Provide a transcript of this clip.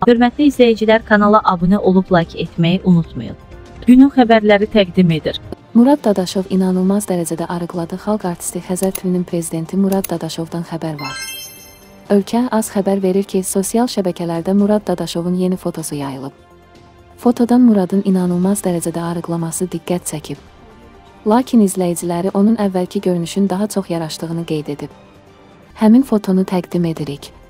Hörmətli izləyicilər, kanala abunə olub like etməyi unutmayın. Günün xəbərləri təqdim edir. Murad Dadaşov inanılmaz dərəcədə arıqladı. Xalq artisti Xəzər TV-nin prezidenti Murad Dadaşovdan xəbər var. Ölkə az xəbər verir ki, sosial şəbəkələrdə Murad Dadaşovun yeni fotosu yayılıb. Fotodan Muradın inanılmaz dərəcədə arıqlaması diqqət çəkib. Lakin izləyiciləri onun əvvəlki görünüşün daha çox yaraşdığını qeyd edib. Həmin fotonu təqdim edirik.